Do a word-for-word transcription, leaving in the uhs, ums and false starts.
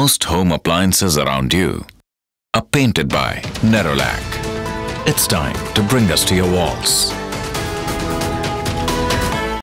Most home appliances around you are painted by Nerolac. It's time to bring us to your walls.